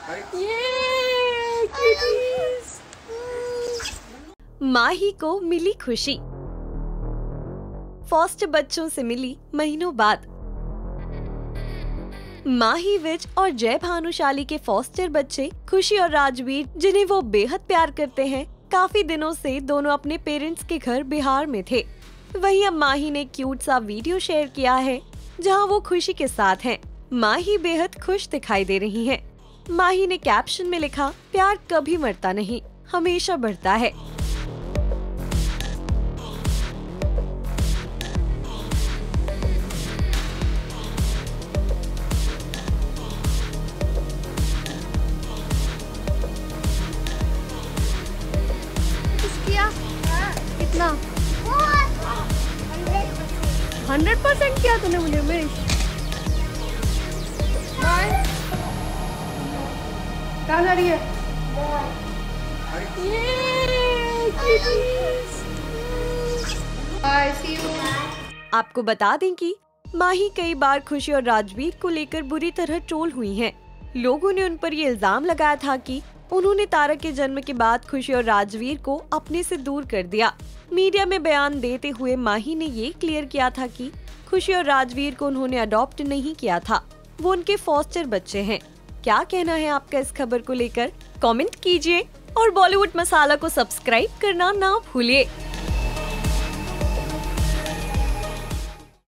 ये माही को मिली खुशी। फॉस्टर बच्चों से मिली महीनों बाद। माही विज और जय भानुशाली के फॉस्टर बच्चे खुशी और राजवीर, जिन्हें वो बेहद प्यार करते हैं, काफी दिनों से दोनों अपने पेरेंट्स के घर बिहार में थे। वहीं अब माही ने क्यूट सा वीडियो शेयर किया है जहां वो खुशी के साथ हैं। माही बेहद खुश दिखाई दे रही हैं। माही ने कैप्शन में लिखा, प्यार कभी मरता नहीं, हमेशा बढ़ता है। कितना 100% किया तूने मुझे मिस। कहाँ जा रही है? आपको बता दें कि माही कई बार खुशी और राजवीर को लेकर बुरी तरह ट्रोल हुई हैं। लोगों ने उन पर ये इल्जाम लगाया था कि उन्होंने तारक के जन्म के बाद खुशी और राजवीर को अपने से दूर कर दिया। मीडिया में बयान देते हुए माही ने ये क्लियर किया था कि खुशी और राजवीर को उन्होंने अडॉप्ट नहीं किया था, वो उनके फॉस्टर बच्चे हैं। क्या कहना है आपका इस खबर को लेकर? कमेंट कीजिए और बॉलीवुड मसाला को सब्सक्राइब करना ना भूलिए।